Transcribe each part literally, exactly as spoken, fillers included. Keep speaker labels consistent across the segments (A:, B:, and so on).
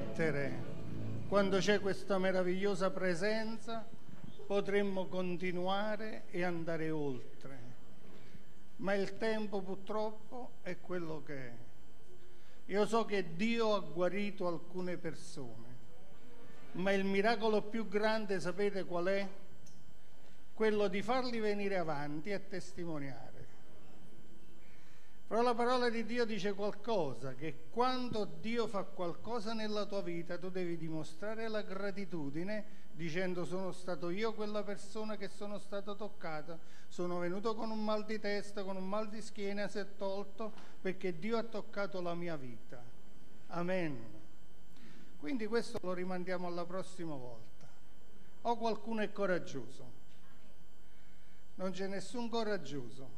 A: smettere quando c'è questa meravigliosa presenza, potremmo continuare e andare oltre. Ma il tempo purtroppo è quello che è. Io so che Dio ha guarito alcune persone, ma il miracolo più grande, sapete qual è? Quello di farli venire avanti e testimoniare. Però la parola di Dio dice qualcosa, che quando Dio fa qualcosa nella tua vita tu devi dimostrare la gratitudine dicendo: sono stato io quella persona che sono stato toccata, sono venuto con un mal di testa, con un mal di schiena, si è tolto perché Dio ha toccato la mia vita. Amen. Quindi questo lo rimandiamo alla prossima volta. O qualcuno è coraggioso? Non c'è nessun coraggioso.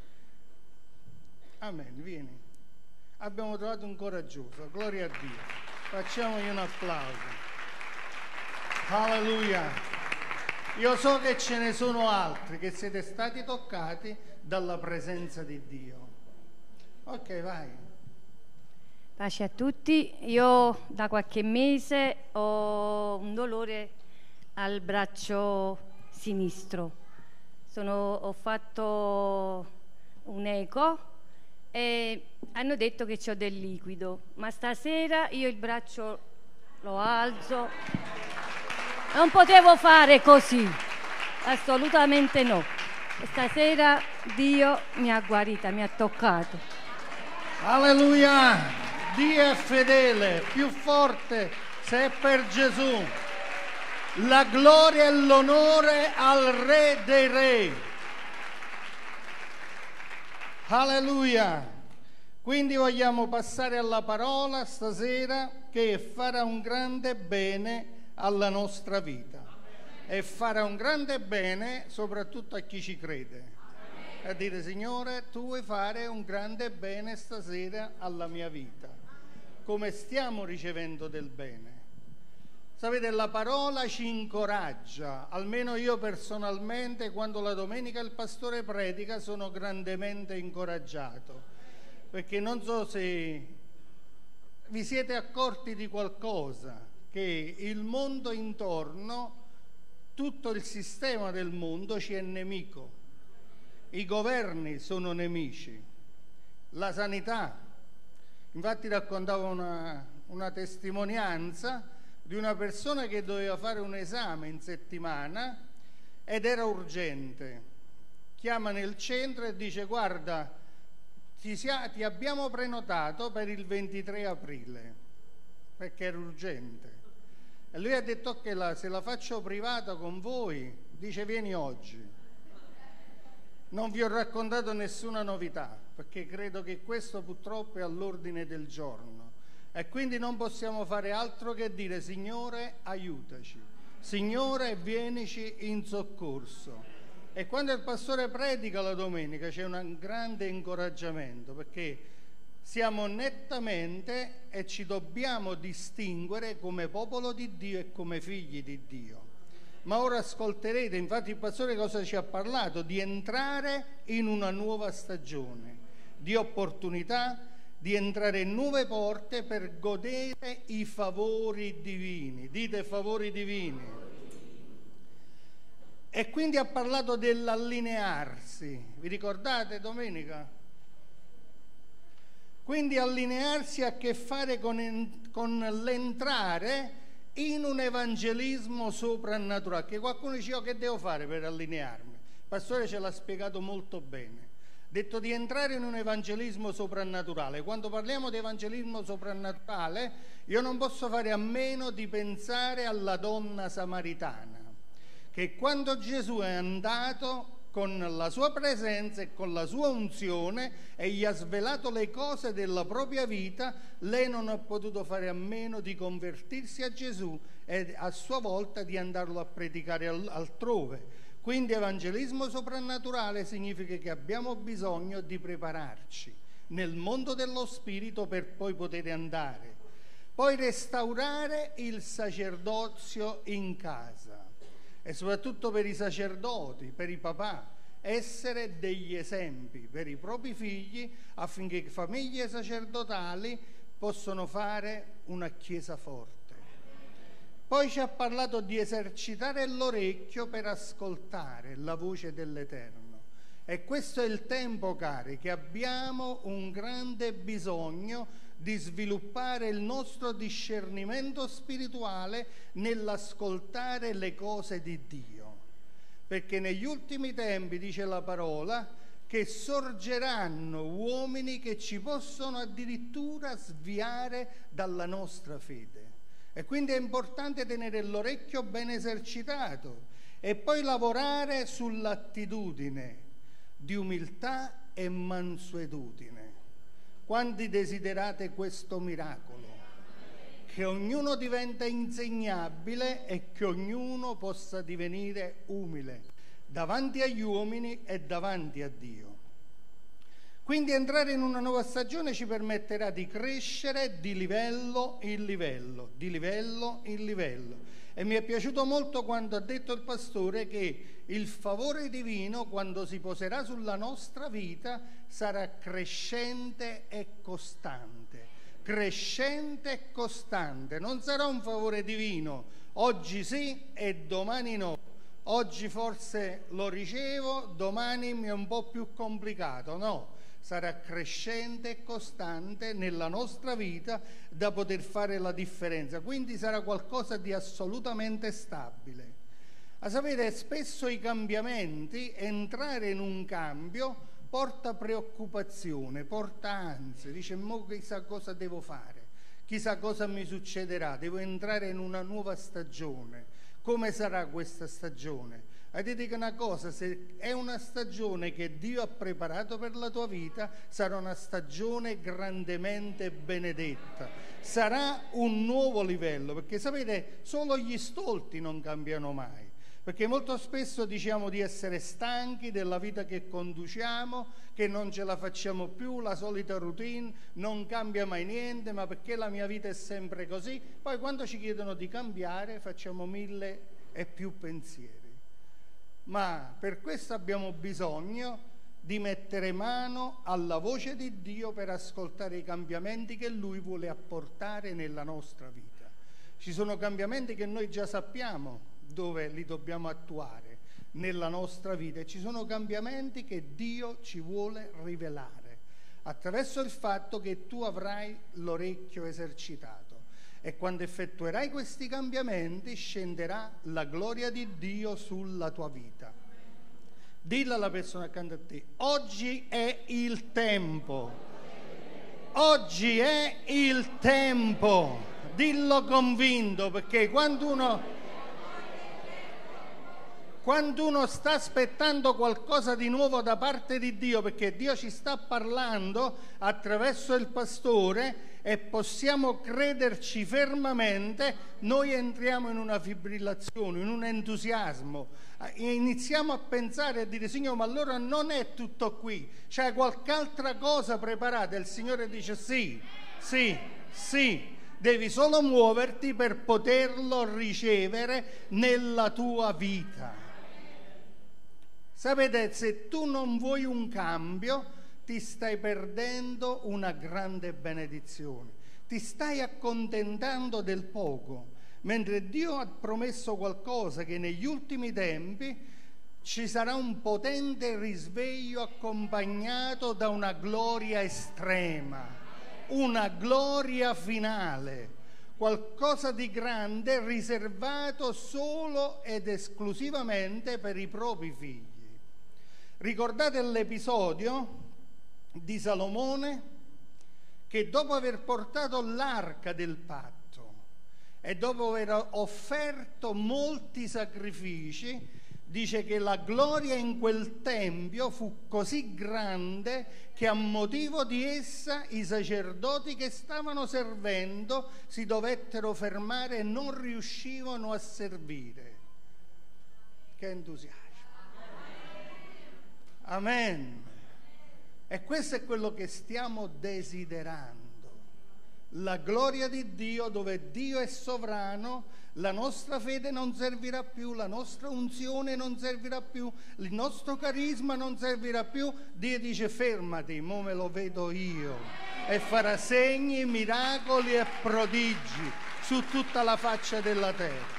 A: Amen, vieni. Abbiamo trovato un coraggioso, gloria a Dio. Facciamogli un applauso. Alleluia. Io so che ce ne sono altri che siete stati toccati dalla presenza di Dio. Ok, vai.
B: Pace a tutti. Io da qualche mese ho un dolore al braccio sinistro. Sono, ho fatto un eco e hanno detto che c'ho del liquido, ma stasera io il braccio lo alzo, non potevo fare così, assolutamente no. E stasera Dio mi ha guarita, mi ha toccato.
A: Alleluia, Dio è fedele, più forte se è per Gesù. La gloria e l'onore al Re dei Re. Alleluia. Quindi vogliamo passare alla parola stasera, che farà un grande bene alla nostra vita e farà un grande bene soprattutto a chi ci crede. A dire: Signore, tu vuoi fare un grande bene stasera alla mia vita. Come stiamo ricevendo del bene? Sapete, la parola ci incoraggia, almeno io personalmente, quando la domenica il pastore predica, sono grandemente incoraggiato, perché non so se vi siete accorti di qualcosa, che il mondo intorno, tutto il sistema del mondo ci è nemico, i governi sono nemici, la sanità. Infatti raccontavo una, una testimonianza di una persona che doveva fare un esame in settimana ed era urgente. Chiama nel centro e dice: guarda, ti, sia, ti abbiamo prenotato per il ventitré aprile, perché era urgente. E lui ha detto: ok, la, se la faccio privata con voi, dice, vieni oggi. Non vi ho raccontato nessuna novità, perché credo che questo purtroppo è all'ordine del giorno. E quindi non possiamo fare altro che dire: Signore, aiutaci, Signore, vienici in soccorso. E quando il pastore predica la domenica c'è un grande incoraggiamento, perché siamo nettamente e ci dobbiamo distinguere come popolo di Dio e come figli di Dio. Ma ora ascolterete, infatti il pastore cosa ci ha parlato? Di entrare in una nuova stagione, di opportunità, di entrare in nuove porte per godere i favori divini. Dite: favori divini. E quindi ha parlato dell'allinearsi. Vi ricordate domenica? Quindi allinearsi ha a che fare con, con l'entrare in un evangelismo soprannaturale. Che qualcuno dice: io che devo fare per allinearmi? Il pastore ce l'ha spiegato molto bene. Detto di entrare in un evangelismo soprannaturale. Quando parliamo di evangelismo soprannaturale, io non posso fare a meno di pensare alla donna samaritana, che quando Gesù è andato con la sua presenza e con la sua unzione e gli ha svelato le cose della propria vita, lei non ha potuto fare a meno di convertirsi a Gesù e a sua volta di andarlo a predicare altrove. Quindi evangelismo soprannaturale significa che abbiamo bisogno di prepararci nel mondo dello spirito per poi poter andare. Poi restaurare il sacerdozio in casa, e soprattutto per i sacerdoti, per i papà, essere degli esempi per i propri figli affinché famiglie sacerdotali possono fare una chiesa forte. Poi ci ha parlato di esercitare l'orecchio per ascoltare la voce dell'Eterno. E questo è il tempo, cari, che abbiamo un grande bisogno di sviluppare il nostro discernimento spirituale nell'ascoltare le cose di Dio. Perché negli ultimi tempi, dice la parola, che sorgeranno uomini che ci possono addirittura sviare dalla nostra fede. E quindi è importante tenere l'orecchio ben esercitato e poi lavorare sull'attitudine di umiltà e mansuetudine. Quanti desiderate questo miracolo? Che ognuno diventa insegnabile e che ognuno possa divenire umile davanti agli uomini e davanti a Dio. Quindi entrare in una nuova stagione ci permetterà di crescere di livello in livello, di livello in livello. E mi è piaciuto molto quando ha detto il pastore che il favore divino, quando si poserà sulla nostra vita, sarà crescente e costante. Crescente e costante. Non sarà un favore divino, oggi sì e domani no. Oggi forse lo ricevo, domani mi è un po' più complicato. No, sarà crescente e costante nella nostra vita da poter fare la differenza. Quindi sarà qualcosa di assolutamente stabile. A sapere, spesso i cambiamenti, entrare in un cambio, porta preoccupazione, porta ansia. Dice, mo chissà cosa devo fare, chissà cosa mi succederà, devo entrare in una nuova stagione. Come sarà questa stagione? E ti dico una cosa, se è una stagione che Dio ha preparato per la tua vita, sarà una stagione grandemente benedetta. Sarà un nuovo livello, perché sapete, solo gli stolti non cambiano mai. Perché molto spesso diciamo di essere stanchi della vita che conduciamo, che non ce la facciamo più, la solita routine, non cambia mai niente, ma perché la mia vita è sempre così? Poi quando ci chiedono di cambiare facciamo mille e più pensieri. Ma per questo abbiamo bisogno di mettere mano alla voce di Dio per ascoltare i cambiamenti che Lui vuole apportare nella nostra vita. Ci sono cambiamenti che noi già sappiamo dove li dobbiamo attuare nella nostra vita e ci sono cambiamenti che Dio ci vuole rivelare attraverso il fatto che tu avrai l'orecchio esercitato e quando effettuerai questi cambiamenti scenderà la gloria di Dio sulla tua vita. Dillo alla persona accanto a te: oggi è il tempo, oggi è il tempo. Dillo convinto, perché quando uno Quando uno sta aspettando qualcosa di nuovo da parte di Dio, perché Dio ci sta parlando attraverso il pastore e possiamo crederci fermamente, noi entriamo in una fibrillazione, in un entusiasmo. Iniziamo a pensare e a dire: Signore, ma allora non è tutto qui, c'è qualche altra cosa preparata. Il Signore dice: sì, sì, sì. Devi solo muoverti per poterlo ricevere nella tua vita. Sapete, se tu non vuoi un cambio, ti stai perdendo una grande benedizione. Ti stai accontentando del poco, mentre Dio ha promesso qualcosa, che negli ultimi tempi ci sarà un potente risveglio accompagnato da una gloria estrema, una gloria finale, qualcosa di grande riservato solo ed esclusivamente per i propri figli. Ricordate l'episodio di Salomone che dopo aver portato l'arca del patto e dopo aver offerto molti sacrifici, dice che la gloria in quel tempio fu così grande che a motivo di essa i sacerdoti che stavano servendo si dovettero fermare e non riuscivano a servire. Che entusiasmo! Amen. E questo è quello che stiamo desiderando. la gloria di Dio, dove Dio è sovrano, la nostra fede non servirà più, la nostra unzione non servirà più, il nostro carisma non servirà più. Dio dice: fermati, mo me lo vedo io, e farà segni, miracoli e prodigi su tutta la faccia della terra.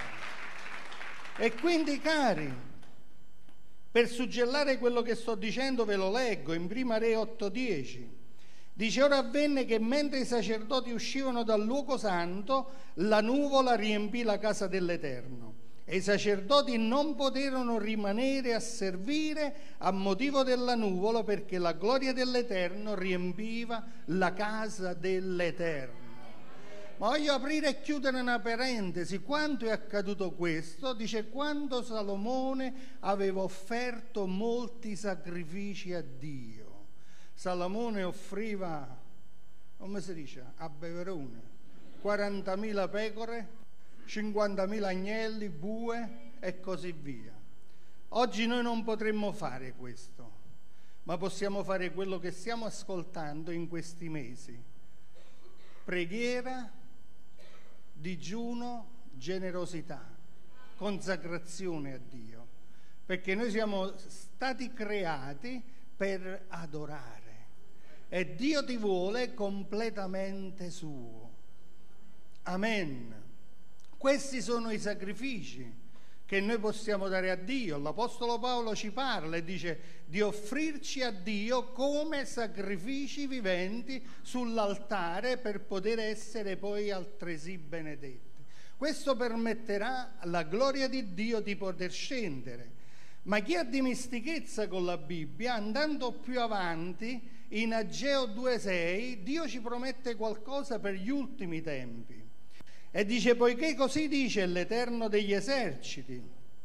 A: E quindi, cari, per suggellare quello che sto dicendo ve lo leggo in Prima Re otto dieci. Dice: ora avvenne che mentre i sacerdoti uscivano dal luogo santo, la nuvola riempì la casa dell'Eterno, e i sacerdoti non poterono rimanere a servire a motivo della nuvola, perché la gloria dell'Eterno riempiva la casa dell'Eterno. Ma voglio aprire e chiudere una parentesi. Quando è accaduto questo? Dice: quando Salomone aveva offerto molti sacrifici a Dio. Salomone offriva, come si dice, a beverone, quarantamila pecore, cinquantamila agnelli, bue e così via. Oggi noi non potremmo fare questo, ma possiamo fare quello che stiamo ascoltando in questi mesi: preghiera, digiuno, generosità, consacrazione a Dio, perché noi siamo stati creati per adorare e Dio ti vuole completamente suo. Amen. Questi sono i sacrifici che noi possiamo dare a Dio. L'Apostolo Paolo ci parla e dice di offrirci a Dio come sacrifici viventi sull'altare, per poter essere poi altresì benedetti. Questo permetterà alla gloria di Dio di poter scendere. Ma chi ha dimestichezza con la Bibbia, andando più avanti, in Ageo due sei, Dio ci promette qualcosa per gli ultimi tempi. E dice: poiché così dice l'Eterno degli eserciti,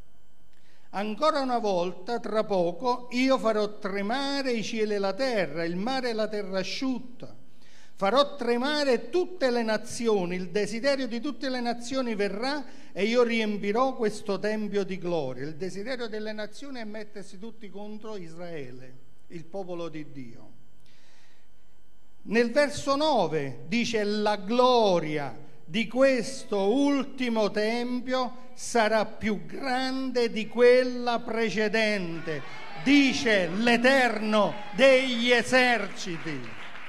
A: ancora una volta, tra poco, io farò tremare i cieli e la terra, il mare e la terra asciutta. Farò tremare tutte le nazioni, il desiderio di tutte le nazioni verrà e io riempirò questo tempio di gloria. Il desiderio delle nazioni è mettersi tutti contro Israele, il popolo di Dio. Nel verso nove dice: la gloria di questo ultimo tempio sarà più grande di quella precedente, dice l'Eterno degli eserciti.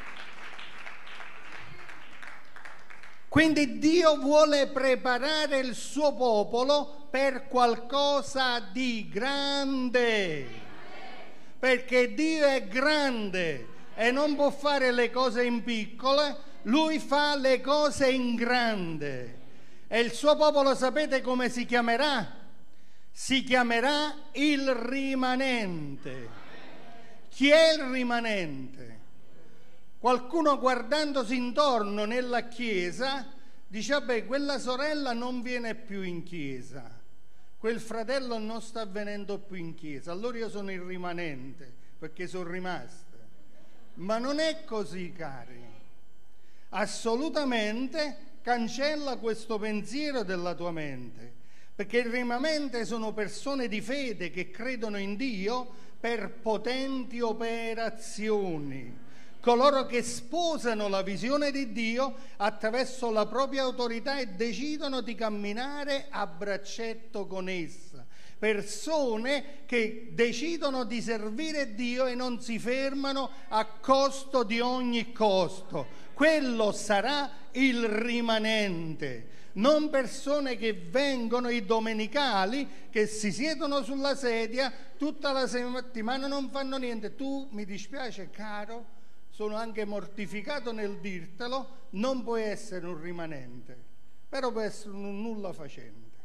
A: Quindi Dio vuole preparare il suo popolo per qualcosa di grande, perché Dio è grande e non può fare le cose in piccole, Lui fa le cose in grande. E il suo popolo, sapete come si chiamerà? Si chiamerà il rimanente. Chi è il rimanente? Qualcuno, guardandosi intorno nella chiesa, dice: vabbè, quella sorella non viene più in chiesa, quel fratello non sta venendo più in chiesa, allora io sono il rimanente, perché sono rimasto. Ma non è così, cari. Assolutamente cancella questo pensiero della tua mente, perché il rimanente sono persone di fede che credono in Dio per potenti operazioni, coloro che sposano la visione di Dio attraverso la propria autorità e decidono di camminare a braccetto con essa. Persone che decidono di servire Dio e non si fermano a costo di ogni costo. Quello sarà il rimanente. Non persone che vengono, i domenicali, che si siedono sulla sedia tutta la settimana, non fanno niente. Tu, mi dispiace caro, sono anche mortificato nel dirtelo, non puoi essere un rimanente, però puoi essere un nulla facente.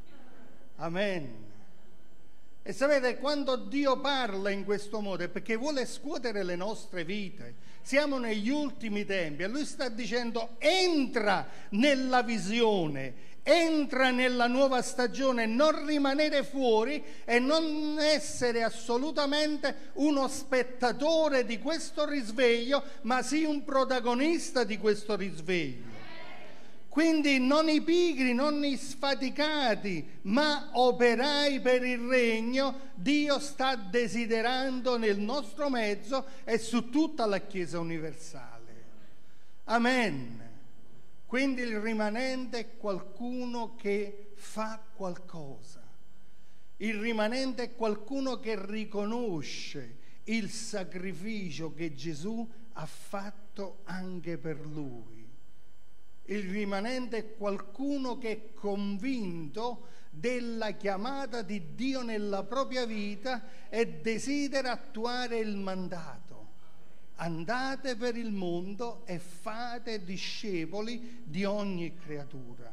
A: Amen. E sapete, quando Dio parla in questo modo è perché vuole scuotere le nostre vite. Siamo negli ultimi tempi e Lui sta dicendo: entra nella visione, entra nella nuova stagione, non rimanere fuori e non essere assolutamente uno spettatore di questo risveglio, ma sii un protagonista di questo risveglio. Quindi non i pigri, non i sfaticati, ma operai per il regno, Dio sta desiderando nel nostro mezzo e su tutta la Chiesa universale. Amen. Quindi il rimanente è qualcuno che fa qualcosa. Il rimanente è qualcuno che riconosce il sacrificio che Gesù ha fatto anche per lui. Il rimanente è qualcuno che è convinto della chiamata di Dio nella propria vita e desidera attuare il mandato. Andate per il mondo e fate discepoli di ogni creatura.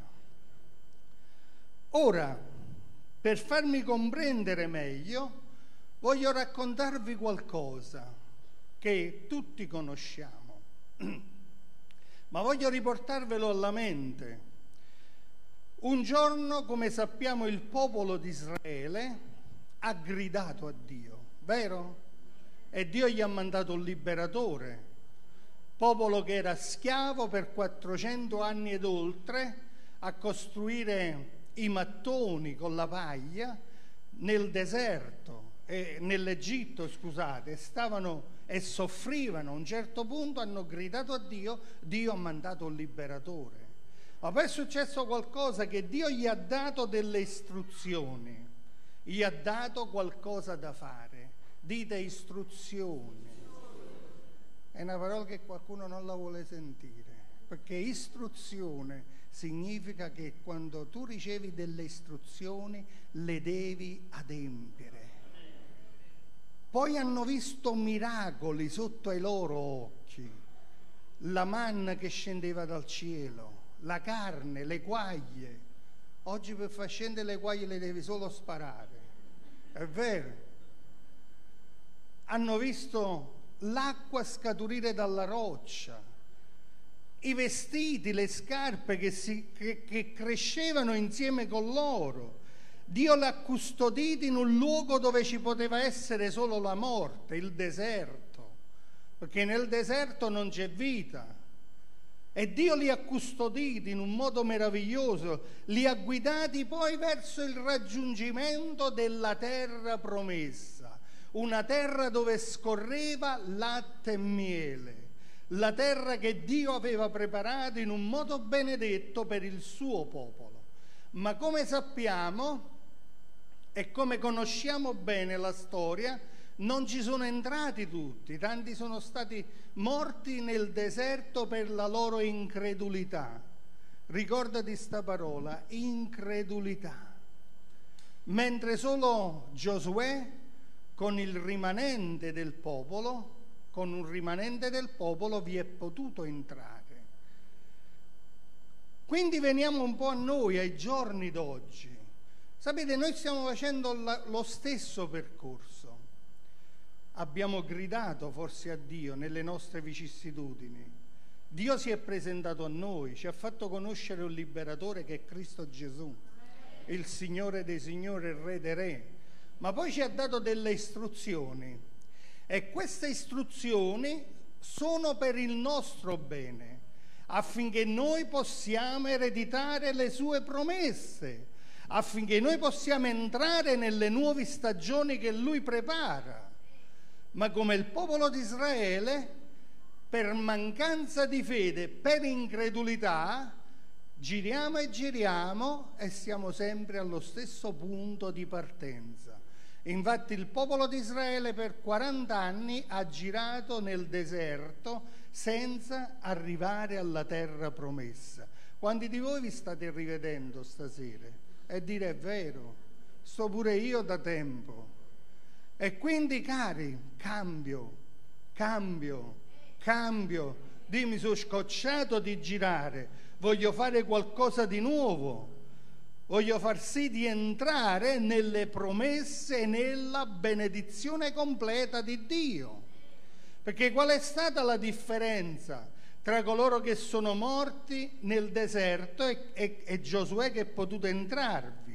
A: Ora, per farmi comprendere meglio, voglio raccontarvi qualcosa che tutti conosciamo, ma voglio riportarvelo alla mente. Un giorno, come sappiamo, il popolo di Israele ha gridato a Dio, vero? E Dio gli ha mandato un liberatore, popolo che era schiavo per quattrocento anni ed oltre, a costruire i mattoni con la paglia nel deserto, eh, nell'Egitto, scusate, stavano e soffrivano. A un certo punto hanno gridato a Dio, Dio ha mandato un liberatore. Ma poi è successo qualcosa, che Dio gli ha dato delle istruzioni, gli ha dato qualcosa da fare. Dite istruzioni. È una parola che qualcuno non la vuole sentire, perché istruzione significa che quando tu ricevi delle istruzioni le devi adempiere. Poi hanno visto miracoli sotto ai loro occhi, la manna che scendeva dal cielo, la carne, le quaglie. Oggi per far scendere le quaglie le devi solo sparare, è vero? Hanno visto l'acqua scaturire dalla roccia, i vestiti, le scarpe che, si, che, che crescevano insieme con loro. Dio li ha custoditi in un luogo dove ci poteva essere solo la morte, il deserto, perché nel deserto non c'è vita. E Dio li ha custoditi in un modo meraviglioso, li ha guidati poi verso il raggiungimento della terra promessa, una terra dove scorreva latte e miele, la terra che Dio aveva preparato in un modo benedetto per il suo popolo. Ma come sappiamo e come conosciamo bene la storia, non ci sono entrati tutti, tanti sono stati morti nel deserto per la loro incredulità. Ricordati sta parola, incredulità. Mentre solo Giosuè, con il rimanente del popolo, con un rimanente del popolo vi è potuto entrare. Quindi veniamo un po' a noi, ai giorni d'oggi. Sapete, noi stiamo facendo la, lo stesso percorso. Abbiamo gridato forse a Dio nelle nostre vicissitudini. Dio si è presentato a noi, ci ha fatto conoscere un liberatore che è Cristo Gesù, il Signore dei Signori, il Re dei Re. Ma poi ci ha dato delle istruzioni. E queste istruzioni sono per il nostro bene, affinché noi possiamo ereditare le sue promesse, affinché noi possiamo entrare nelle nuove stagioni che Lui prepara. Ma come il popolo di Israele, per mancanza di fede, per incredulità, giriamo e giriamo e siamo sempre allo stesso punto di partenza. Infatti il popolo di Israele per quaranta anni ha girato nel deserto senza arrivare alla terra promessa. Quanti di voi vi state rivedendo stasera? E dire è vero, sto pure io da tempo. E quindi cari, cambio, cambio, cambio. Dimmi, sono scocciato di girare, voglio fare qualcosa di nuovo. Voglio far sì di entrare nelle promesse e nella benedizione completa di Dio. Perché qual è stata la differenza tra coloro che sono morti nel deserto e, e, e Giosuè che è potuto entrarvi?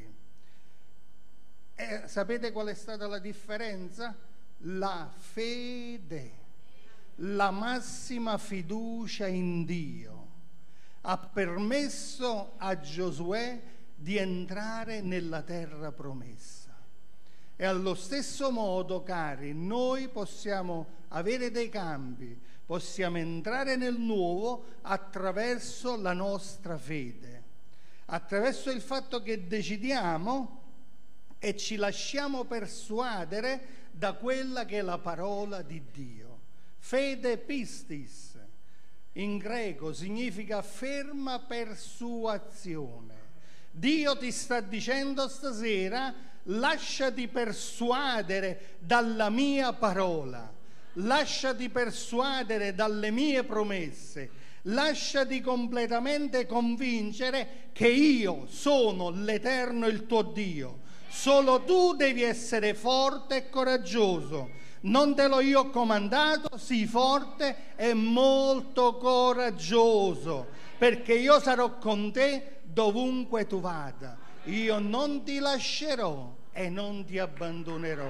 A: E sapete qual è stata la differenza? La fede, la massima fiducia in Dio ha permesso a Giosuè di entrare nella terra promessa. E allo stesso modo, cari, noi possiamo avere dei cambi, possiamo entrare nel nuovo attraverso la nostra fede, attraverso il fatto che decidiamo e ci lasciamo persuadere da quella che è la parola di Dio. Fede pistis, in greco, significa ferma persuasione. Dio ti sta dicendo stasera: lasciati persuadere dalla mia parola, lasciati persuadere dalle mie promesse, lasciati completamente convincere che io sono l'Eterno, il tuo Dio. Solo tu devi essere forte e coraggioso. Non te l'ho io comandato, sii forte e molto coraggioso, perché io sarò con te dovunque tu vada. Io non ti lascerò e non ti abbandonerò.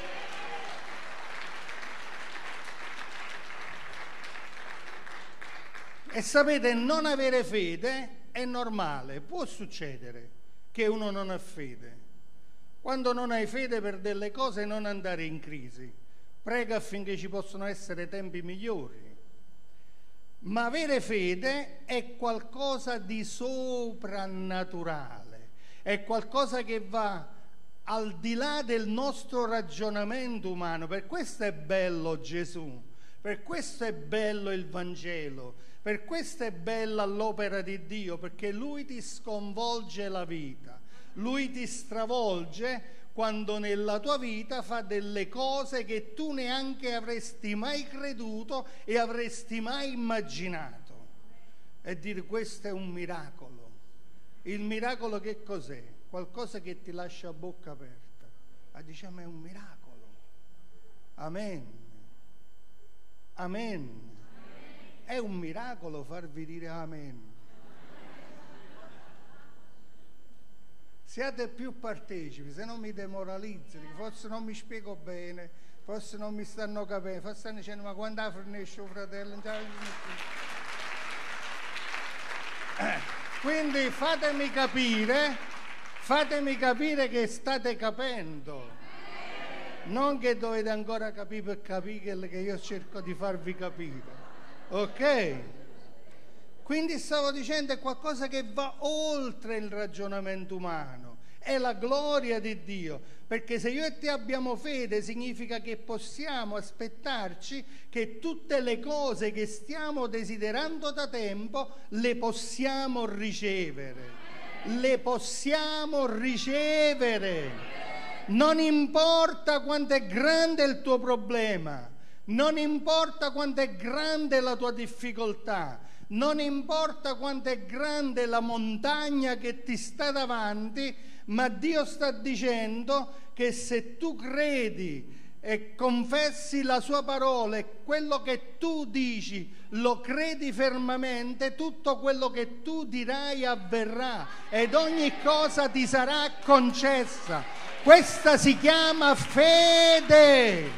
A: E sapete, non avere fede è normale, può succedere che uno non ha fede. Quando non hai fede per delle cose, non andare in crisi. Prega affinché ci possano essere tempi migliori. Ma avere fede è qualcosa di soprannaturale, è qualcosa che va al di là del nostro ragionamento umano. Per questo è bello Gesù, per questo è bello il Vangelo, per questo è bella l'opera di Dio, perché Lui ti sconvolge la vita, Lui ti stravolge quando nella tua vita fa delle cose che tu neanche avresti mai creduto e avresti mai immaginato. E dire: questo è un miracolo. Il miracolo che cos'è? Qualcosa che ti lascia a bocca aperta. Ma diciamo: è un miracolo. Amen. Amen. È un miracolo farvi dire amen. Siate più partecipi, se no mi demoralizzi, forse non mi spiego bene, forse non mi stanno capendo, forse stanno dicendo: ma quando la fornisce un fratello? Quindi fatemi capire, fatemi capire che state capendo, non che dovete ancora capire per capire che io cerco di farvi capire, ok? Quindi stavo dicendo, è qualcosa che va oltre il ragionamento umano, è la gloria di Dio, perché se io e te abbiamo fede significa che possiamo aspettarci che tutte le cose che stiamo desiderando da tempo le possiamo ricevere, le possiamo ricevere. Non importa quanto è grande il tuo problema, non importa quanto è grande la tua difficoltà, non importa quanto è grande la montagna che ti sta davanti, ma Dio sta dicendo che se tu credi e confessi la sua parola e quello che tu dici lo credi fermamente, tutto quello che tu dirai avverrà ed ogni cosa ti sarà concessa. Questa si chiama fede.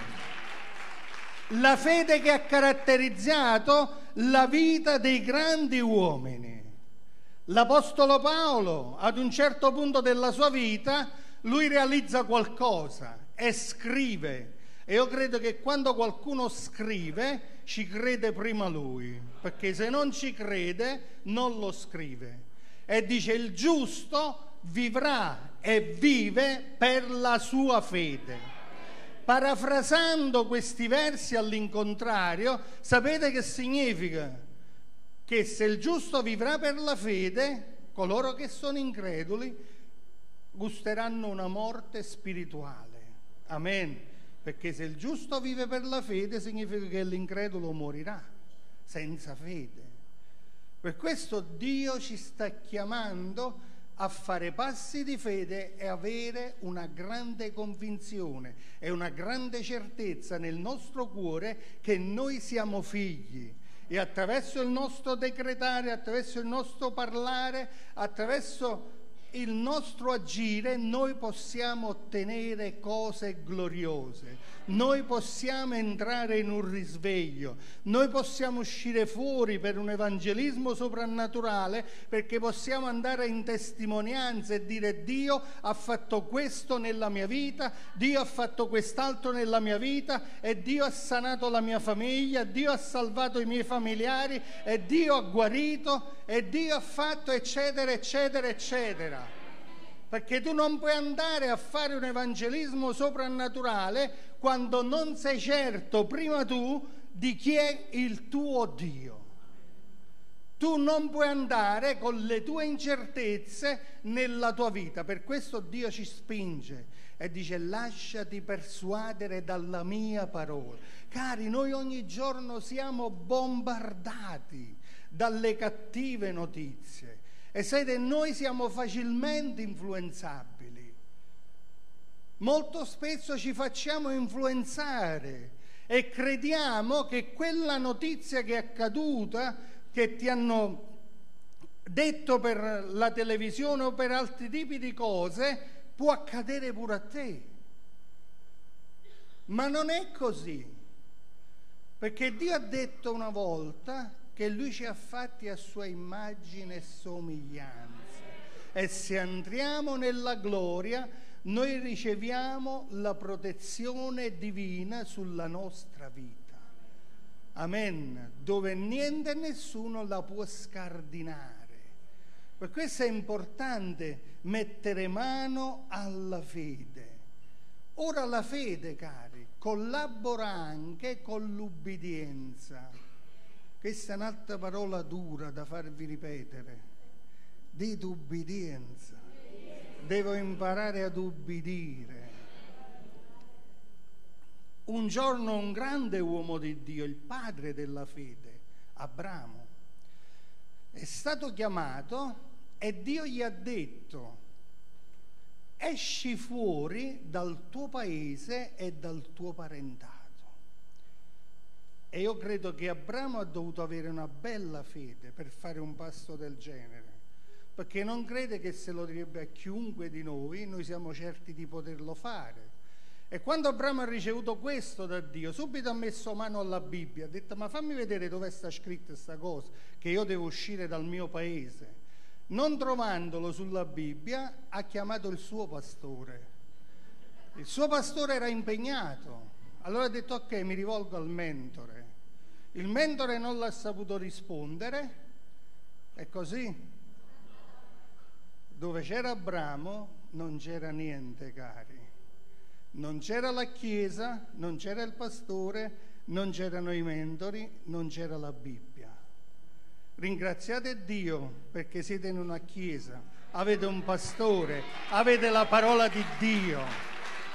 A: La fede che ha caratterizzato la vita dei grandi uomini. L'Apostolo Paolo, ad un certo punto della sua vita, lui realizza qualcosa e scrive. E io credo che quando qualcuno scrive, ci crede prima lui, perché se non ci crede, non lo scrive. E dice: il giusto vivrà e vive per la sua fede. Parafrasando questi versi all'incontrario, sapete che significa? Che se il giusto vivrà per la fede, coloro che sono increduli gusteranno una morte spirituale. Amen. Perché se il giusto vive per la fede, significa che l'incredulo morirà senza fede. Per questo Dio ci sta chiamando a fare passi di fede e avere una grande convinzione e una grande certezza nel nostro cuore che noi siamo figli, e attraverso il nostro decretare, attraverso il nostro parlare, attraverso il nostro agire noi possiamo ottenere cose gloriose, noi possiamo entrare in un risveglio, noi possiamo uscire fuori per un evangelismo soprannaturale, perché possiamo andare in testimonianza e dire: Dio ha fatto questo nella mia vita, Dio ha fatto quest'altro nella mia vita, e Dio ha sanato la mia famiglia, Dio ha salvato i miei familiari, e Dio ha guarito, e Dio ha fatto, eccetera, eccetera, eccetera. Perché tu non puoi andare a fare un evangelismo soprannaturale quando non sei certo prima tu di chi è il tuo Dio. Tu non puoi andare con le tue incertezze nella tua vita. Per questo Dio ci spinge e dice: lasciati persuadere dalla mia parola. Cari, noi ogni giorno siamo bombardati dalle cattive notizie. E sapete, noi siamo facilmente influenzabili. Molto spesso ci facciamo influenzare e crediamo che quella notizia che è accaduta, che ti hanno detto per la televisione o per altri tipi di cose, può accadere pure a te. Ma non è così, perché Dio ha detto una volta che Lui ci ha fatti a sua immagine e somiglianza, e se entriamo nella gloria noi riceviamo la protezione divina sulla nostra vita. Amen. Dove niente e nessuno la può scardinare. Per questo è importante mettere mano alla fede. Ora la fede, cari, collabora anche con l'ubbidienza. Questa è un'altra parola dura da farvi ripetere. Dite ubbidienza. Devo imparare ad ubbidire. Un giorno un grande uomo di Dio, il padre della fede, Abramo, è stato chiamato e Dio gli ha detto: esci fuori dal tuo paese e dal tuo parentato. E io credo che Abramo ha dovuto avere una bella fede per fare un passo del genere, perché non crede che se lo direbbe a chiunque di noi, noi siamo certi di poterlo fare. E quando Abramo ha ricevuto questo da Dio, subito ha messo mano alla Bibbia, ha detto: ma fammi vedere dove sta scritta questa cosa, che io devo uscire dal mio paese. Non trovandolo sulla Bibbia, ha chiamato il suo pastore. Il suo pastore era impegnato. Allora ha detto: ok, mi rivolgo al mentore. Il mentore non l'ha saputo rispondere, e così dove c'era Abramo non c'era niente, cari. Non c'era la chiesa, non c'era il pastore, non c'erano i mentori, non c'era la Bibbia. Ringraziate Dio perché siete in una chiesa, avete un pastore, avete la parola di Dio.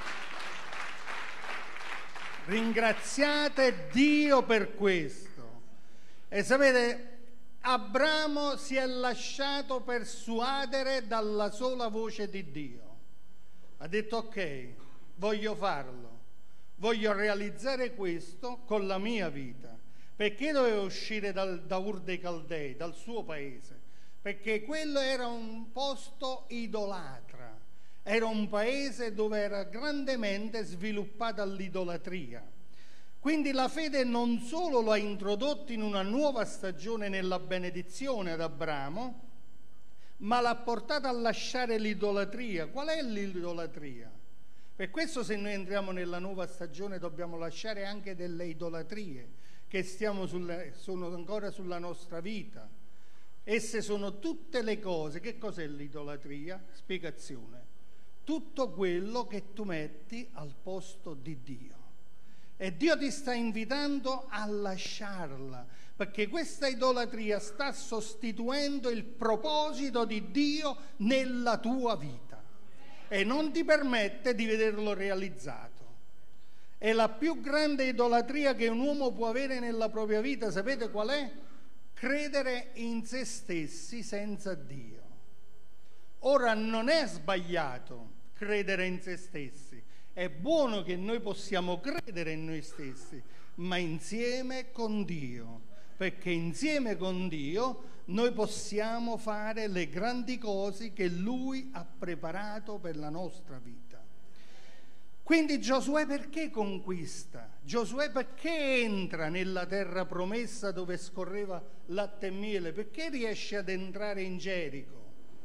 A: Ringraziate Dio per questo. E sapete, Abramo si è lasciato persuadere dalla sola voce di Dio. Ha detto: ok, voglio farlo, voglio realizzare questo con la mia vita. Perché doveva uscire dal, da Ur dei Caldei, dal suo paese? Perché quello era un posto idolatra. Era un paese dove era grandemente sviluppata l'idolatria. Quindi la fede non solo lo ha introdotto in una nuova stagione nella benedizione ad Abramo, ma l'ha portato a lasciare l'idolatria. Qual è l'idolatria? Per questo, se noi entriamo nella nuova stagione, dobbiamo lasciare anche delle idolatrie che stiamo sulle, sono ancora sulla nostra vita. Esse sono tutte le cose. Che cos'è l'idolatria? Spiegazione. Tutto quello che tu metti al posto di Dio. E Dio ti sta invitando a lasciarla, perché questa idolatria sta sostituendo il proposito di Dio nella tua vita e non ti permette di vederlo realizzato. È la più grande idolatria che un uomo può avere nella propria vita, sapete qual è? Credere in se stessi senza Dio. Ora, non è sbagliato credere in se stessi, è buono che noi possiamo credere in noi stessi, ma insieme con Dio, perché insieme con Dio noi possiamo fare le grandi cose che Lui ha preparato per la nostra vita. Quindi Giosuè perché conquista? Giosuè perché entra nella terra promessa dove scorreva latte e miele? Perché riesce ad entrare in Gerico?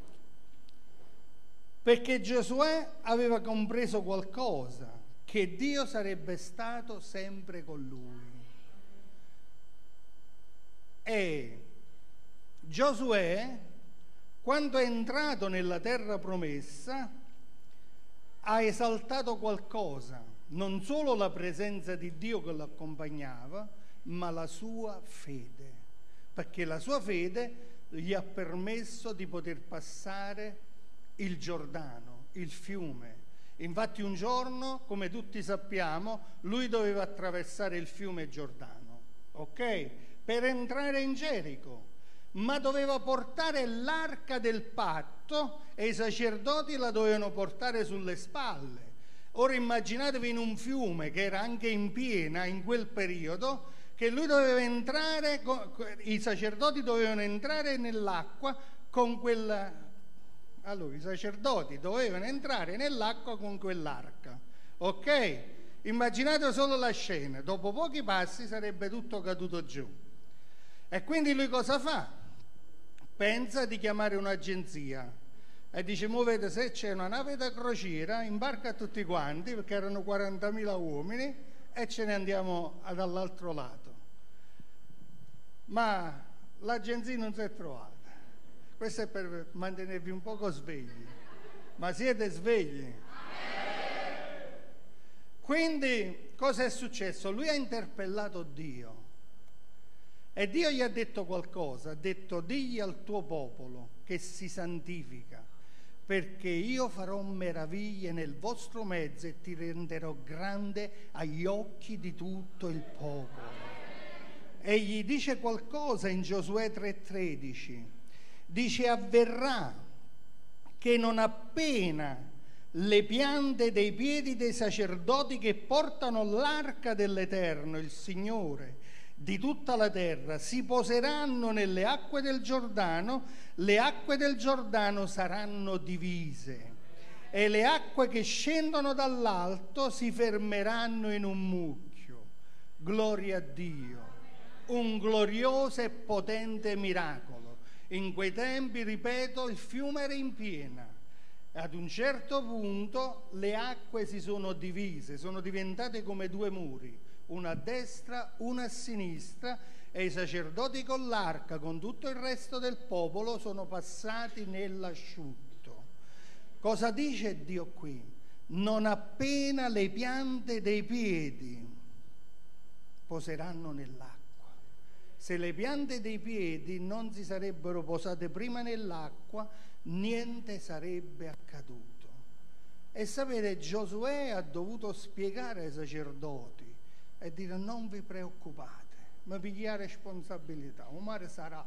A: Perché Giosuè aveva compreso qualcosa, che Dio sarebbe stato sempre con lui. E Giosuè, quando è entrato nella terra promessa, ha esaltato qualcosa, non solo la presenza di Dio che lo accompagnava, ma la sua fede, perché la sua fede gli ha permesso di poter passare il Giordano, il fiume. Infatti un giorno, come tutti sappiamo, lui doveva attraversare il fiume Giordano, ok? Per entrare in Gerico, ma doveva portare l'arca del patto e i sacerdoti la dovevano portare sulle spalle. Ora immaginatevi in un fiume che era anche in piena in quel periodo, che lui doveva entrare, i sacerdoti dovevano entrare nell'acqua con quella... Allora i sacerdoti dovevano entrare nell'acqua con quell'arca, ok? Immaginate solo la scena, dopo pochi passi sarebbe tutto caduto giù. E quindi lui cosa fa? Pensa di chiamare un'agenzia e dice: muovete, se c'è una nave da crociera, imbarca tutti quanti, perché erano quarantamila uomini, e ce ne andiamo dall'altro lato. Ma l'agenzia non si è trovata. Questo è per mantenervi un poco svegli. Ma siete svegli? Quindi cosa è successo? Lui ha interpellato Dio. E Dio gli ha detto qualcosa, ha detto: digli al tuo popolo che si santifica, perché io farò meraviglie nel vostro mezzo e ti renderò grande agli occhi di tutto il popolo. E gli dice qualcosa in Giosuè tre tredici, dice: avverrà che non appena le piante dei piedi dei sacerdoti che portano l'arca dell'Eterno, il Signore di tutta la terra, si poseranno nelle acque del Giordano, le acque del Giordano saranno divise e le acque che scendono dall'alto si fermeranno in un mucchio. Gloria a Dio, un glorioso e potente miracolo. In quei tempi, ripeto, il fiume era in piena. Ad un certo punto le acque si sono divise, sono diventate come due muri, una a destra, una a sinistra, e i sacerdoti con l'arca, con tutto il resto del popolo, sono passati nell'asciutto. Cosa dice Dio qui? Non appena le piante dei piedi poseranno nell'acqua. Se le piante dei piedi non si sarebbero posate prima nell'acqua, niente sarebbe accaduto. E sapete, Giosuè ha dovuto spiegare ai sacerdoti e dire: non vi preoccupate, ma pigliare responsabilità, un mare sarà.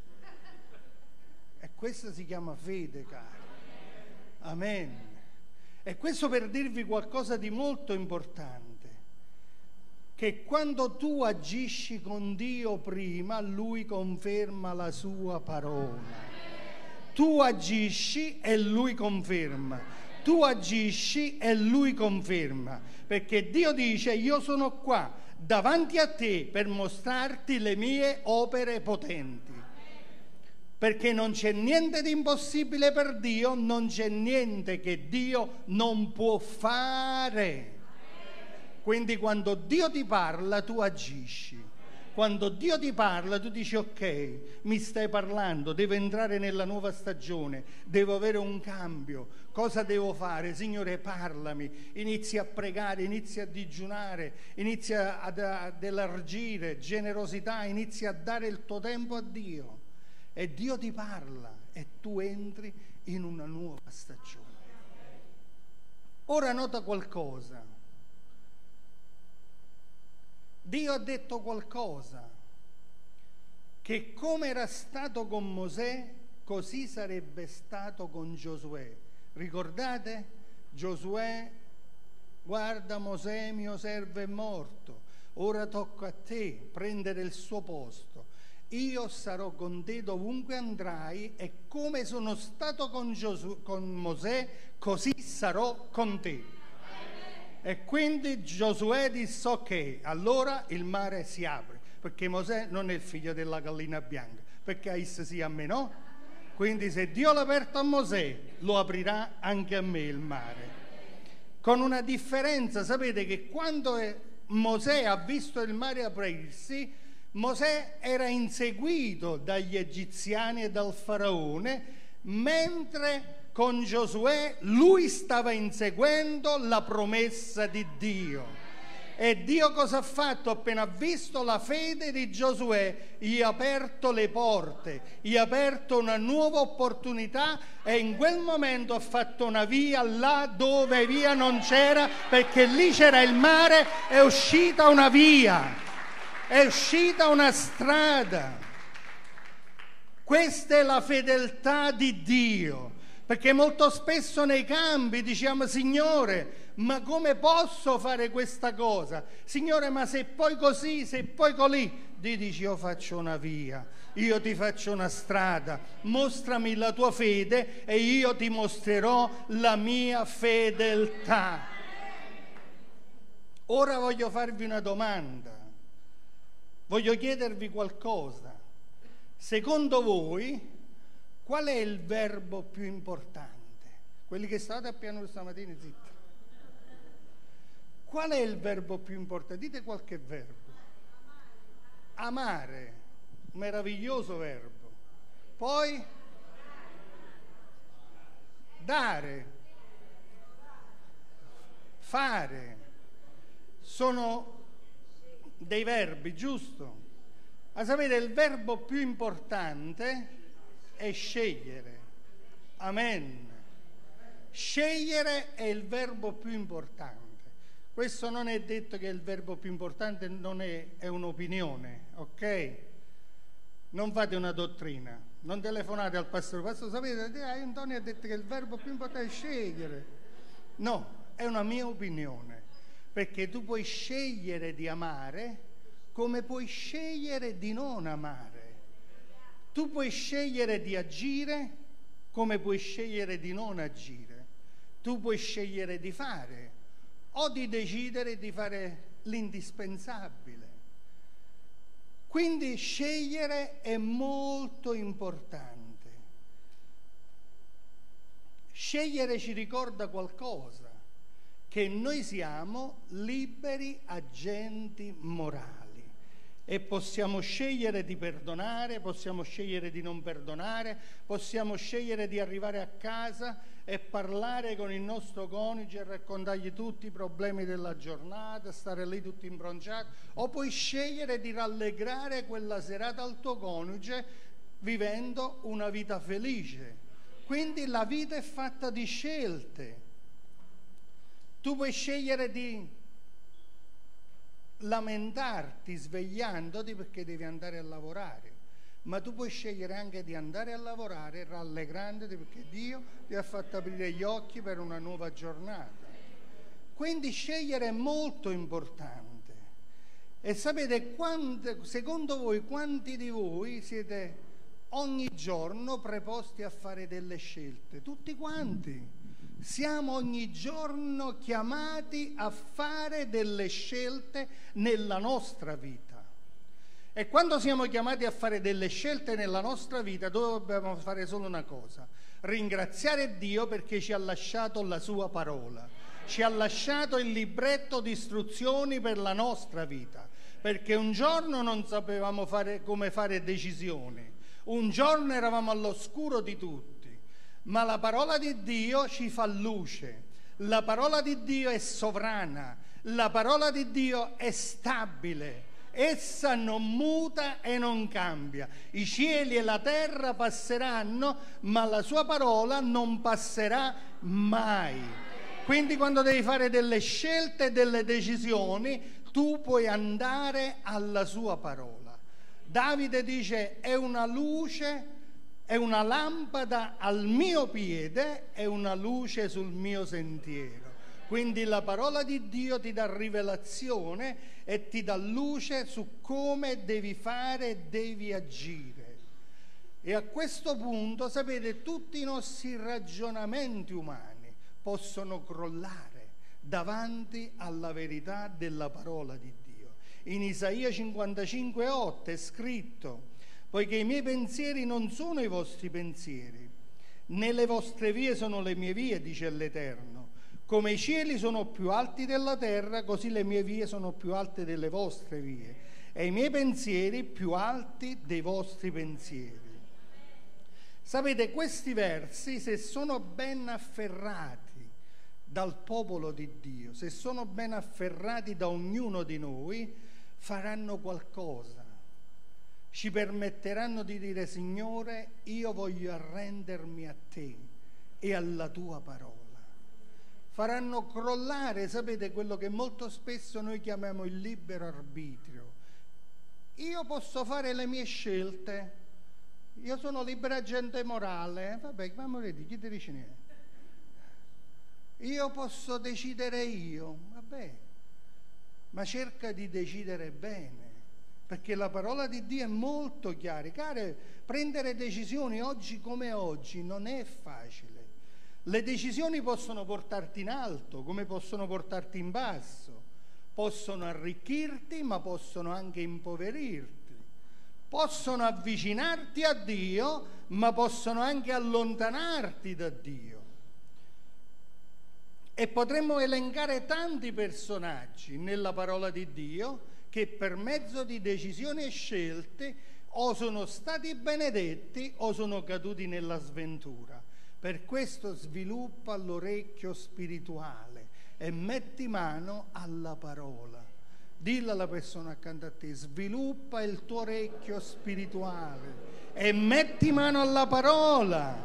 A: E questa si chiama fede, cari. Amen. E questo per dirvi qualcosa di molto importante, che quando tu agisci con Dio prima, Lui conferma la sua parola. Tu agisci e Lui conferma. Tu agisci e Lui conferma, perché Dio dice: io sono qua davanti a te per mostrarti le mie opere potenti, perché non c'è niente di impossibile per Dio, non c'è niente che Dio non può fare. Quindi quando Dio ti parla, tu agisci. Quando Dio ti parla, tu dici: ok, mi stai parlando, devo entrare nella nuova stagione, devo avere un cambio. Cosa devo fare? Signore, parlami. Inizi a pregare, inizi a digiunare, inizi ad, ad elargire generosità, inizi a dare il tuo tempo a Dio. E Dio ti parla e tu entri in una nuova stagione. Ora nota qualcosa. Dio ha detto qualcosa, che come era stato con Mosè, così sarebbe stato con Giosuè. Ricordate? Giosuè: guarda, Mosè mio servo è morto, ora tocca a te prendere il suo posto. Io sarò con te dovunque andrai, e come sono stato con, Giosu- con Mosè, così sarò con te. E quindi Giosuè disse ok, allora il mare si apre, perché Mosè non è il figlio della gallina bianca, perché a essa sì a me no? Quindi se Dio l'ha aperto a Mosè, lo aprirà anche a me il mare. Con una differenza, sapete che quando Mosè ha visto il mare aprirsi, Mosè era inseguito dagli egiziani e dal faraone, mentre con Giosuè lui stava inseguendo la promessa di Dio. E Dio cosa ha fatto? Appena ha visto la fede di Giosuè, gli ha aperto le porte, gli ha aperto una nuova opportunità e in quel momento ha fatto una via là dove via non c'era, perché lì c'era il mare, è uscita una via, è uscita una strada. Questa è la fedeltà di Dio. Perché molto spesso nei campi diciamo: Signore, ma come posso fare questa cosa? Signore, ma se poi così, se poi colì. Ti dici: io faccio una via, io ti faccio una strada, mostrami la tua fede e io ti mostrerò la mia fedeltà. Ora voglio farvi una domanda, voglio chiedervi qualcosa. Secondo voi qual è il verbo più importante? Quelli che state a piano stamattina, zitti. Qual è il verbo più importante? Dite qualche verbo. Amare, meraviglioso verbo. Poi dare, fare. Sono dei verbi, giusto? Ma sapete, il verbo più importante è scegliere. Amen. Scegliere è il verbo più importante. Questo non è detto che il verbo più importante non è, è un'opinione, ok? Non fate una dottrina, non telefonate al pastore: pastore, sapete, ah, Antonio ha detto che il verbo più importante è scegliere. No, è una mia opinione, perché tu puoi scegliere di amare come puoi scegliere di non amare. Tu puoi scegliere di agire come puoi scegliere di non agire. Tu puoi scegliere di fare o di decidere di fare l'indispensabile. Quindi scegliere è molto importante. Scegliere ci ricorda qualcosa, che noi siamo liberi agenti morali. E possiamo scegliere di perdonare, possiamo scegliere di non perdonare, possiamo scegliere di arrivare a casa e parlare con il nostro coniuge e raccontargli tutti i problemi della giornata, stare lì tutti imbronciati, o puoi scegliere di rallegrare quella serata al tuo coniuge vivendo una vita felice. Quindi la vita è fatta di scelte. Tu puoi scegliere di lamentarti svegliandoti perché devi andare a lavorare, ma tu puoi scegliere anche di andare a lavorare rallegrandoti perché Dio ti ha fatto aprire gli occhi per una nuova giornata. Quindi scegliere è molto importante. E sapete, quante, secondo voi quanti di voi siete ogni giorno preposti a fare delle scelte? Tutti quanti. Siamo ogni giorno chiamati a fare delle scelte nella nostra vita. E quando siamo chiamati a fare delle scelte nella nostra vita, dobbiamo fare solo una cosa: ringraziare Dio perché ci ha lasciato la sua parola, ci ha lasciato il libretto di istruzioni per la nostra vita, perché un giorno non sapevamo fare, come fare decisioni, un giorno eravamo all'oscuro di tutti. Ma la parola di Dio ci fa luce, la parola di Dio è sovrana, la parola di Dio è stabile, essa non muta e non cambia. I cieli e la terra passeranno, ma la sua parola non passerà mai. Quindi quando devi fare delle scelte e delle decisioni, tu puoi andare alla sua parola. Davide dice: è una luce, è una lampada al mio piede, è una luce sul mio sentiero. Quindi la parola di Dio ti dà rivelazione e ti dà luce su come devi fare e devi agire. E a questo punto, sapete, tutti i nostri ragionamenti umani possono crollare davanti alla verità della parola di Dio. In Isaia cinquantacinque otto è scritto: poiché i miei pensieri non sono i vostri pensieri, né le vostre vie sono le mie vie, dice l'Eterno. Come i cieli sono più alti della terra, così le mie vie sono più alte delle vostre vie, e i miei pensieri più alti dei vostri pensieri. Sapete, questi versi, se sono ben afferrati dal popolo di Dio, se sono ben afferrati da ognuno di noi, faranno qualcosa. Ci permetteranno di dire: Signore, io voglio arrendermi a te e alla tua parola. Faranno crollare, sapete, quello che molto spesso noi chiamiamo il libero arbitrio. Io posso fare le mie scelte, io sono libera gente morale, vabbè, ma morete, chi ti dice niente? Io posso decidere io, vabbè, ma cerca di decidere bene. Perché la parola di Dio è molto chiara. Care, prendere decisioni oggi come oggi non è facile. Le decisioni possono portarti in alto, come possono portarti in basso. Possono arricchirti, ma possono anche impoverirti. Possono avvicinarti a Dio, ma possono anche allontanarti da Dio. E potremmo elencare tanti personaggi nella parola di Dio che per mezzo di decisioni e scelte o sono stati benedetti o sono caduti nella sventura. Per questo sviluppa l'orecchio spirituale e metti mano alla parola. Dillo alla persona accanto a te: sviluppa il tuo orecchio spirituale e metti mano alla parola.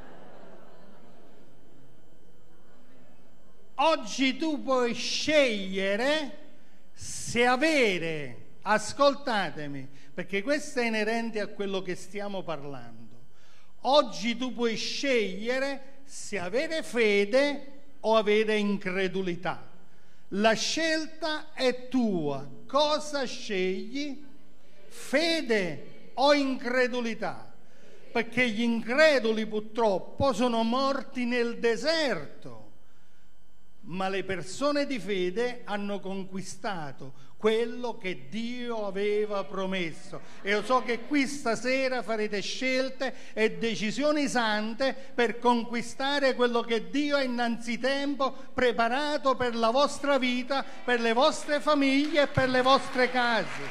A: Oggi tu puoi scegliere se avere, ascoltatemi, perché questo è inerente a quello che stiamo parlando. Oggi tu puoi scegliere se avere fede o avere incredulità. La scelta è tua. Cosa scegli? Fede o incredulità? Perché gli increduli purtroppo sono morti nel deserto. Ma le persone di fede hanno conquistato quello che Dio aveva promesso. E io so che qui stasera farete scelte e decisioni sante per conquistare quello che Dio ha innanzitempo preparato per la vostra vita, per le vostre famiglie e per le vostre case.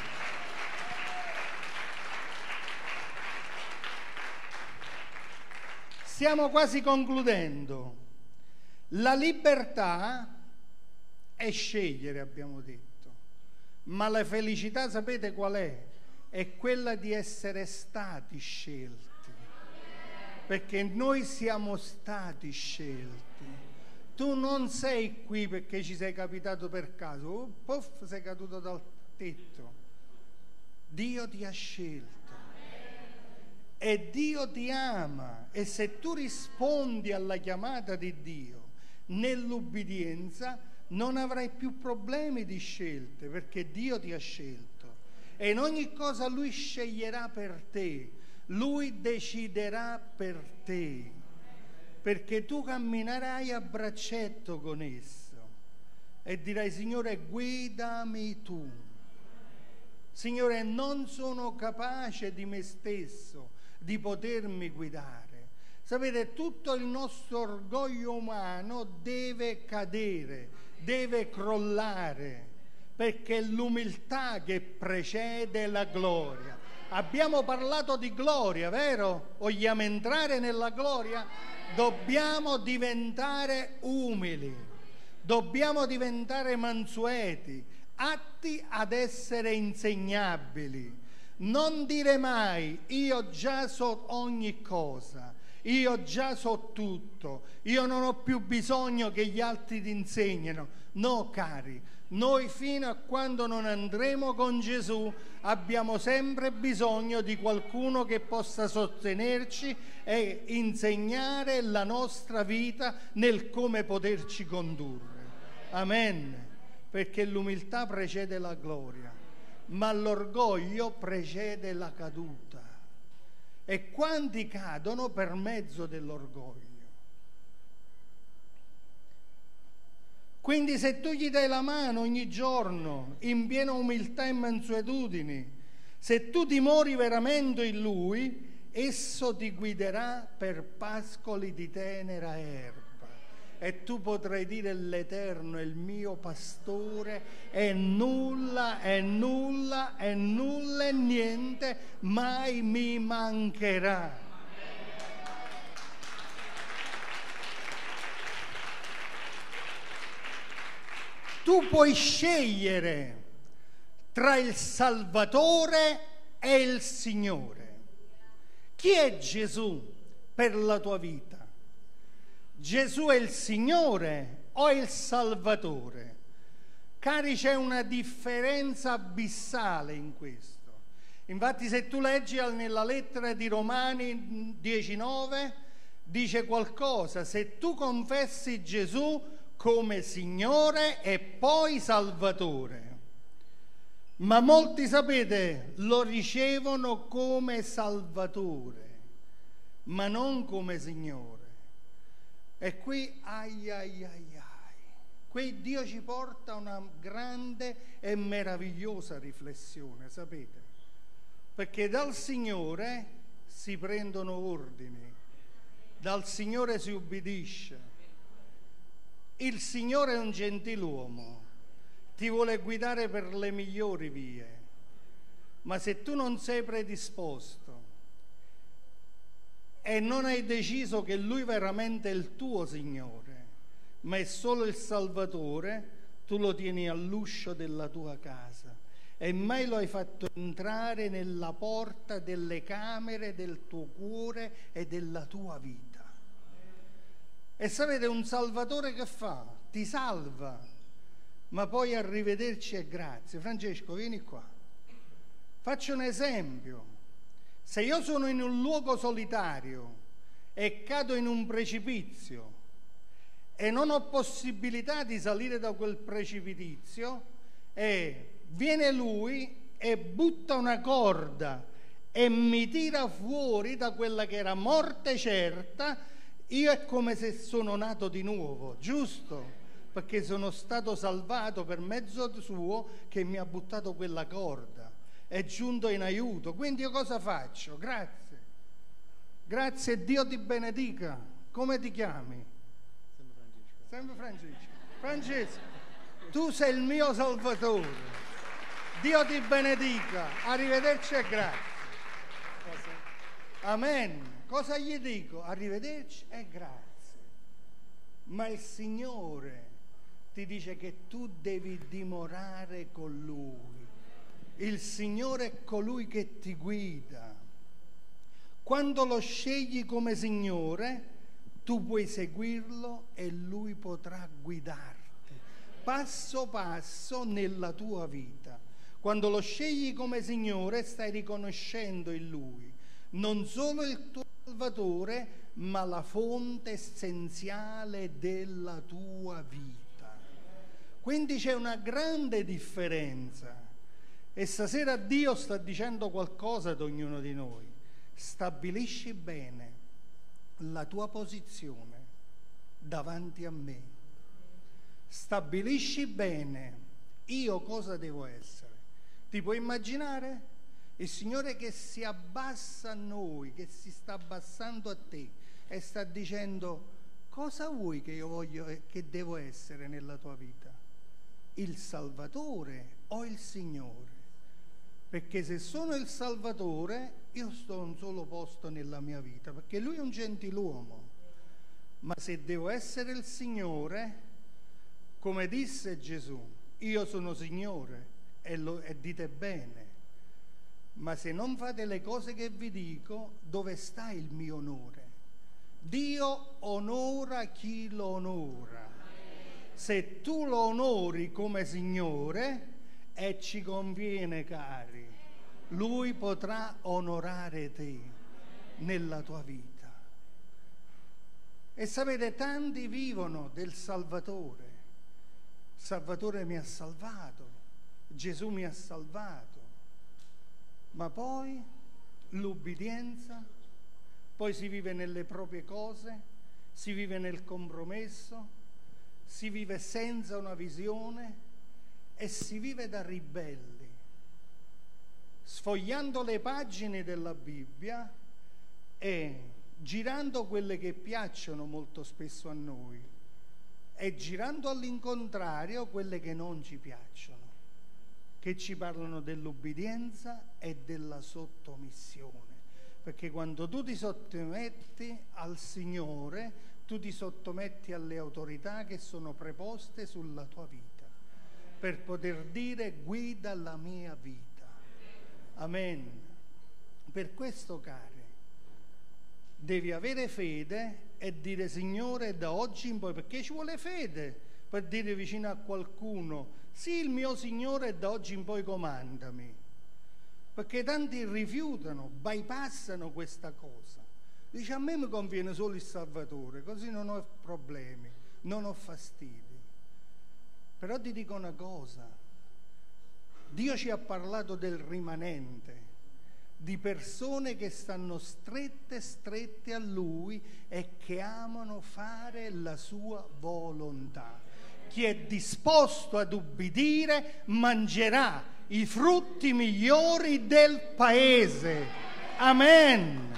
A: Stiamo quasi concludendo. La libertà è scegliere, abbiamo detto, ma la felicità sapete qual è? È quella di essere stati scelti, perché noi siamo stati scelti. Tu non sei qui perché ci sei capitato per caso, oh, puff, sei caduto dal tetto. Dio ti ha scelto e Dio ti ama, e se tu rispondi alla chiamata di Dio nell'ubbidienza non avrai più problemi di scelte, perché Dio ti ha scelto e in ogni cosa Lui sceglierà per te, Lui deciderà per te, perché tu camminerai a braccetto con esso e dirai: Signore, guidami tu. Signore, non sono capace di me stesso di potermi guidare. Sapete, tutto il nostro orgoglio umano deve cadere, deve crollare, perché è l'umiltà che precede la gloria. Abbiamo parlato di gloria, vero? Vogliamo entrare nella gloria? Dobbiamo diventare umili, dobbiamo diventare mansueti, atti ad essere insegnabili. Non dire mai: io già so ogni cosa, io già so tutto, io non ho più bisogno che gli altri ti insegnino. No, cari, noi fino a quando non andremo con Gesù abbiamo sempre bisogno di qualcuno che possa sostenerci e insegnare la nostra vita nel come poterci condurre. Amen. Perché l'umiltà precede la gloria, ma l'orgoglio precede la caduta. E quanti cadono per mezzo dell'orgoglio? Quindi se tu gli dai la mano ogni giorno, in piena umiltà e mansuetudine, se tu dimori veramente in Lui, esso ti guiderà per pascoli di tenera erba. E tu potrai dire: l'Eterno è il mio pastore, e nulla, e nulla, e nulla e niente mai mi mancherà. Tu puoi scegliere tra il Salvatore e il Signore. Chi è Gesù per la tua vita? Gesù è il Signore o è il Salvatore? Cari, c'è una differenza abissale in questo. Infatti se tu leggi nella lettera di Romani dieci nove, dice qualcosa: se tu confessi Gesù come Signore e poi Salvatore. Ma molti, sapete, lo ricevono come Salvatore, ma non come Signore. E qui, ai ai ai ai, qui Dio ci porta a una grande e meravigliosa riflessione, sapete? Perché dal Signore si prendono ordini, dal Signore si ubbidisce. Il Signore è un gentiluomo, ti vuole guidare per le migliori vie, ma se tu non sei predisposto e non hai deciso che Lui veramente è il tuo Signore, ma è solo il Salvatore, tu lo tieni all'uscio della tua casa e mai lo hai fatto entrare nella porta delle camere del tuo cuore e della tua vita. E sapete, un Salvatore che fa? Ti salva, ma poi arrivederci e grazie. Francesco, vieni qua. Faccio un esempio. Se io sono in un luogo solitario e cado in un precipizio e non ho possibilità di salire da quel precipizio, e viene lui e butta una corda e mi tira fuori da quella che era morte certa, io è come se sono nato di nuovo, giusto? Perché sono stato salvato per mezzo suo che mi ha buttato quella corda, è giunto in aiuto. Quindi io cosa faccio? Grazie. Grazie, Dio ti benedica. Come ti chiami? Sempre Francesco. Francesco, tu sei il mio Salvatore. Dio ti benedica. Arrivederci e grazie. Amen. Cosa gli dico? Arrivederci e grazie. Ma il Signore ti dice che tu devi dimorare con Lui. Il Signore è colui che ti guida. Quando lo scegli come Signore, tu puoi seguirlo e Lui potrà guidarti passo passo nella tua vita. Quando lo scegli come Signore, stai riconoscendo in Lui non solo il tuo Salvatore, ma la fonte essenziale della tua vita. Quindi c'è una grande differenza. E stasera Dio sta dicendo qualcosa ad ognuno di noi. Stabilisci bene la tua posizione davanti a me. Stabilisci bene io cosa devo essere. Ti puoi immaginare? Il Signore che si abbassa a noi, che si sta abbassando a te e sta dicendo: cosa vuoi che io voglio, che devo essere nella tua vita? Il Salvatore o il Signore? Perché se sono il Salvatore, io sto a un solo posto nella mia vita, perché Lui è un gentiluomo. Ma se devo essere il Signore, come disse Gesù, io sono Signore, e, lo, e dite bene, ma se non fate le cose che vi dico, dove sta il mio onore? Dio onora chi lo onora. Se tu lo onori come Signore, e ci conviene, cari, Lui potrà onorare te nella tua vita. E sapete, tanti vivono del Salvatore. Salvatore mi ha salvato, Gesù mi ha salvato. Ma poi l'ubbidienza, poi si vive nelle proprie cose, si vive nel compromesso, si vive senza una visione e si vive da ribelli, sfogliando le pagine della Bibbia e girando quelle che piacciono molto spesso a noi e girando all'incontrario quelle che non ci piacciono, che ci parlano dell'obbedienza e della sottomissione. Perché quando tu ti sottometti al Signore, tu ti sottometti alle autorità che sono preposte sulla tua vita, per poter dire: guida la mia vita. Amen. Per questo, cari, devi avere fede e dire: Signore, da oggi in poi, perché ci vuole fede per dire vicino a qualcuno: sì, il mio Signore, da oggi in poi comandami. Perché tanti rifiutano, bypassano questa cosa. Dice: a me mi conviene solo il Salvatore, così non ho problemi, non ho fastidi. Però ti dico una cosa: Dio ci ha parlato del rimanente, di persone che stanno strette strette a Lui e che amano fare la sua volontà. Chi è disposto ad ubbidire mangerà i frutti migliori del paese. Amen.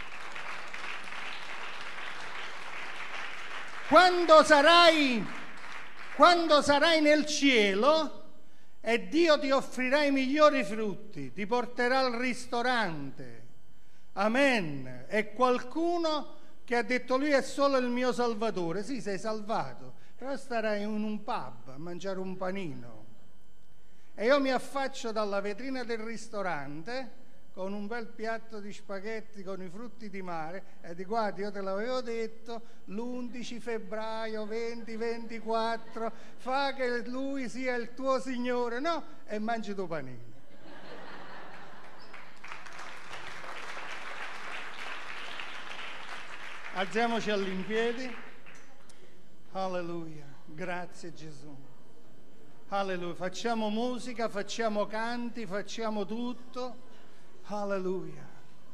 A: Quando sarai, quando sarai nel cielo e Dio ti offrirà i migliori frutti, ti porterà al ristorante. Amen. E qualcuno che ha detto: lui è solo il mio Salvatore. Sì, sei salvato, però starai in un pub a mangiare un panino. E io mi affaccio dalla vetrina del ristorante con un bel piatto di spaghetti con i frutti di mare e dico: guarda, io te l'avevo detto, l'undici febbraio venti ventiquattro, fa che lui sia il tuo Signore, no? E mangi tuo panino. Alziamoci all'impiedi. Alleluia, grazie Gesù. Alleluia, facciamo musica, facciamo canti, facciamo tutto. Alleluia.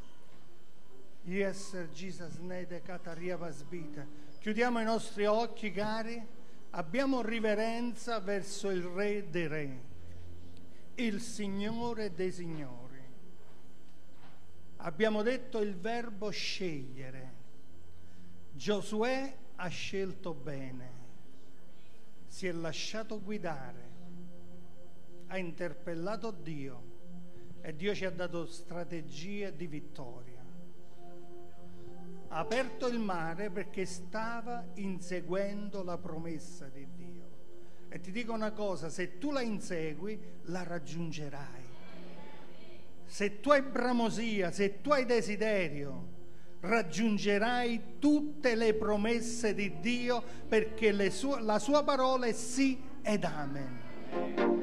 A: Yes, Jesus, nede cataria vasbita. Chiudiamo i nostri occhi, cari. Abbiamo riverenza verso il Re dei Re, il Signore dei Signori. Abbiamo detto il verbo scegliere. Giosuè ha scelto bene, si è lasciato guidare, ha interpellato Dio e Dio ci ha dato strategie di vittoria. Ha aperto il mare perché stava inseguendo la promessa di Dio. E ti dico una cosa: se tu la insegui, la raggiungerai. Se tu hai bramosia, se tu hai desiderio, raggiungerai tutte le promesse di Dio, perché le sue, la sua parola è sì ed amen.